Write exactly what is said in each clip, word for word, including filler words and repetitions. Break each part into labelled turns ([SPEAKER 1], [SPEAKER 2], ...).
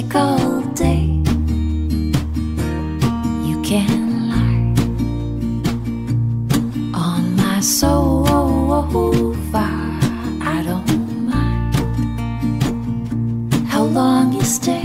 [SPEAKER 1] take all day. You can lie on my sofa. I don't mind how long you stay.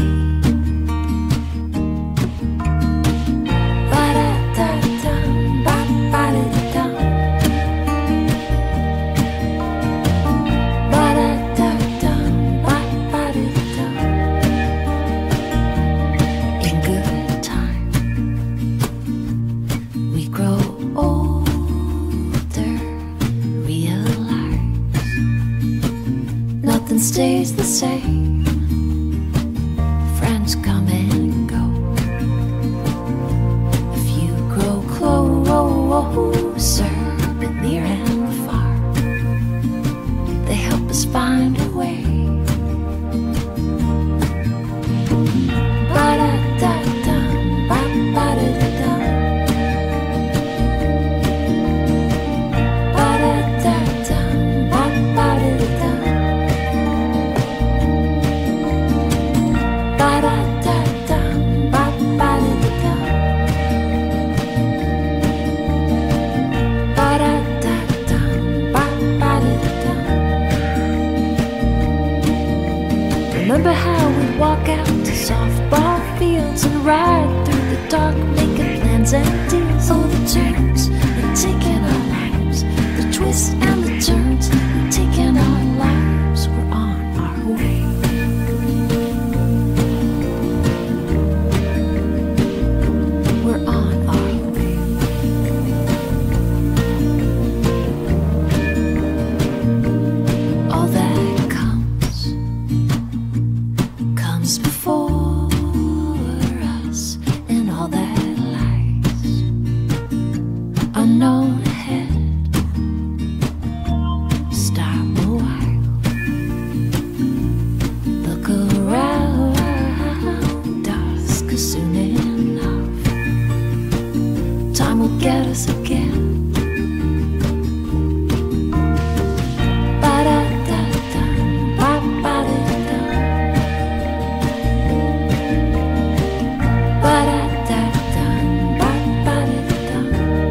[SPEAKER 1] Stays the same. Friends come and go. If you grow closer, but near and far, they help us find a way. Ba-da-da-dum, ba-ba-da-da-dum. Ba-da-da-dum, ba-ba-da-da-dum. Remember how we'd walk out to softball fields and ride through the dark, making plans and deals. Oh, the turns we'd taken our lives, the twists and the turns we'd taken our lives. We're on our way. We're on our way. All that comes comes before us, and all that lies unknown ahead. Stop a while, look around us, 'cause soon enough time will get us again. Ba-da-da-dum, ba-ba-da-dum. Ba-da-da-dum, ba-ba-da-dum.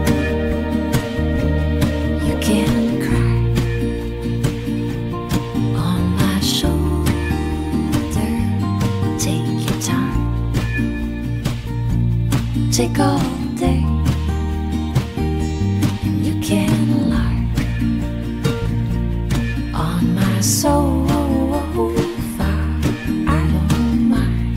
[SPEAKER 1] You can cry on my shoulder. Take your time, take all day. You can lie on my sofa. I don't mind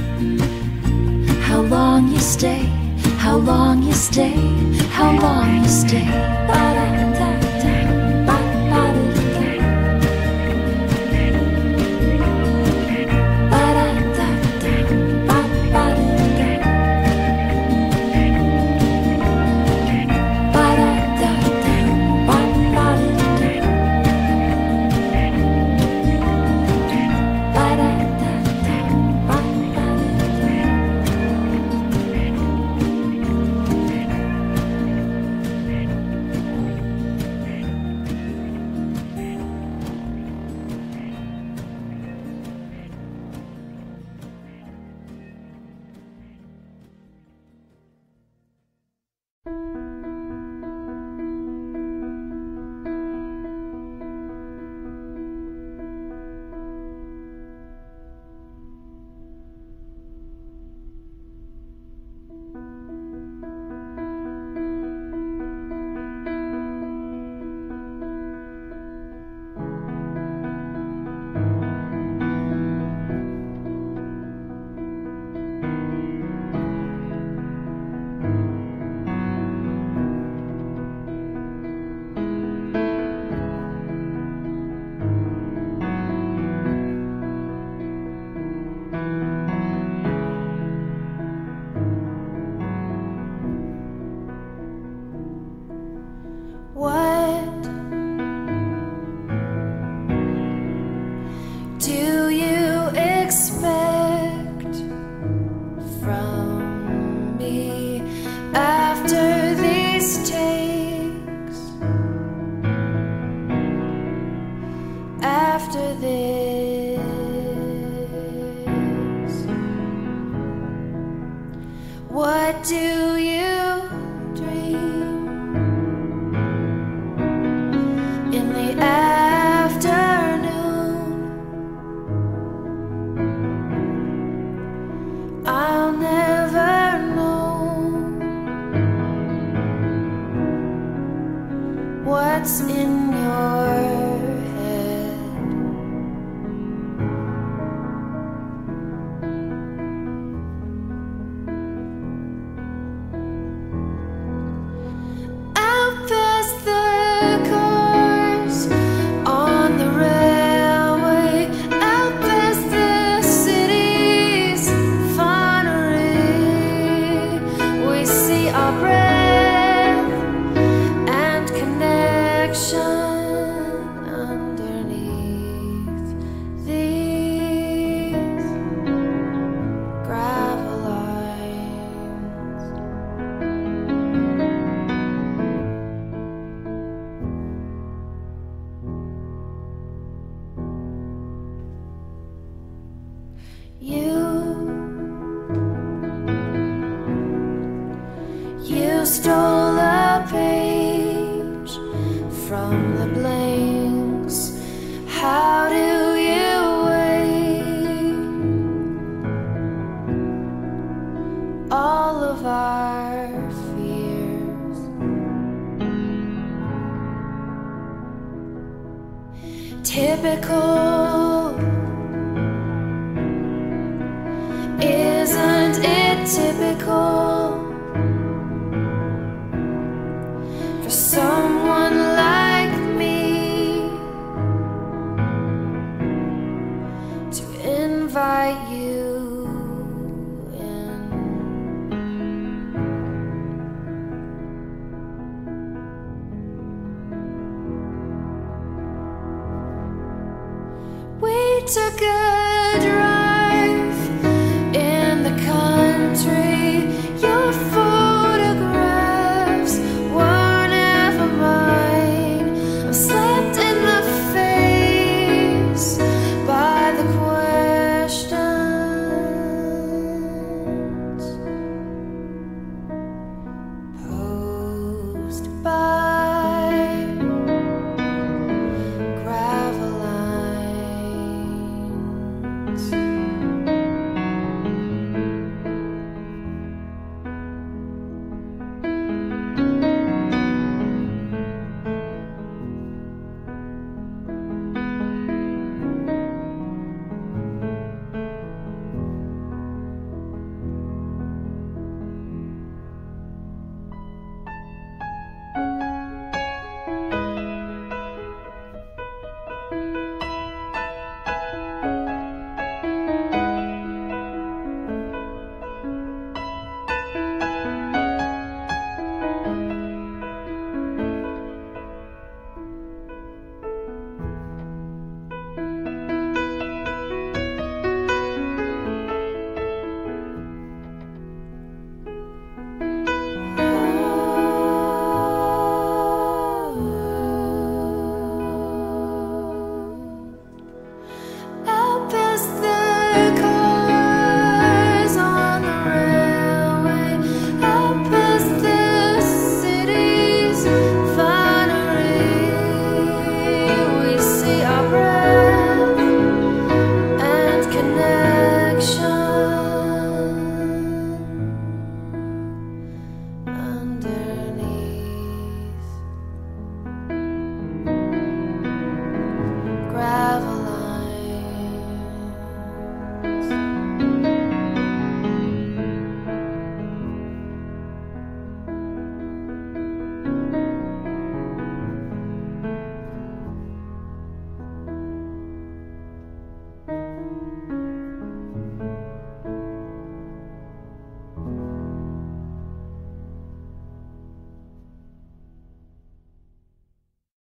[SPEAKER 1] how long you stay, how long you stay, how long you stay. Ba-da-da-da, ba-ba-da-da. Ba-da-da-da, ba-ba-da-da. Ba-da-da-da, ba-ba-da-da. Ba-da-da-da, ba-ba-da-da. that's in your head. Out past the cars on the railway, out past the city's finery, we see our breath and connection underneath these gravel lines. You, you stole a page from the blanks. How do you weigh all of our fears? Typical, isn't it typical for someone like me to invite you in? We took a drive in the country.